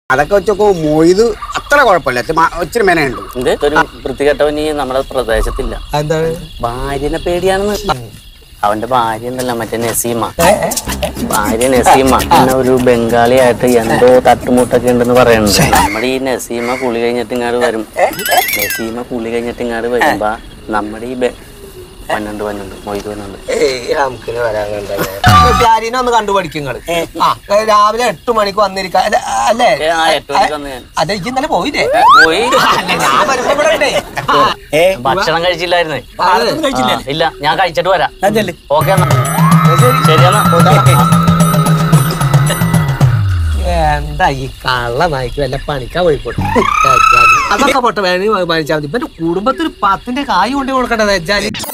അതൊക്കെ വെച്ചൊക്കെ മൊയ്ത് അത്ര കുഴപ്പമില്ല, ഇച്ചിരി മെനയുണ്ട്. ഒരു വൃത്തികെട്ടവന് നമ്മുടെ പ്രദേശത്തില്ല. ഭാര്യനെ പേടിയാണെന്ന്. അവന്റെ ഭാര്യ ഉണ്ടല്ലോ, മറ്റേ നസീമ. ഭാര്യ നസീമ പിന്നെ ഒരു ബംഗാളിയായിട്ട് എന്തോ തട്ടുമുട്ടൊക്കെ ഉണ്ടെന്ന് പറയുന്നുണ്ട്. നമ്മുടെ ഈ നസീമ കുളി കഴിഞ്ഞിട്ട് ഇങ്ങാട് വരും. നസീമ കുളി കഴിഞ്ഞിട്ട് ഇങ്ങാട് വരുമ്പോ നമ്മുടെ ഈ വന്നുണ്ട് മൊയ്ത് വന്നുണ്ട്. ഒന്ന് കണ്ടു പഠിക്കുങ്ങള്. രാവിലെ 8 മണിക്ക് വന്നിരിക്കാം അല്ലേ? 8 മണിക്ക് വന്ന് അതെ, ഇന്നലെ പോയില്ലേ? പോയി. ഞാൻ വരുമ്പോ ഇവിടെ ഉണ്ടേ. ഭക്ഷണം കഴിച്ചില്ലായിരുന്നേ? ഇല്ല, ഞാൻ കഴിച്ചിട്ട് വരാം. ഓക്കെ എന്നാ ശരിയെന്നാ. എന്താ ഈ കള്ള നായിക്ക് വല്ല പണിക്കാ പോയിക്കോട്ടെ. അതൊക്കെ പോട്ടെ, വേണമെങ്കിൽ വാങ്ങിച്ചാൽ മതി. ഇപ്പൊ കുടുംബത്തിൽ 10ന്റെ കായ് കൊണ്ടു കൊടുക്കണ്ടത് വെച്ചാല്.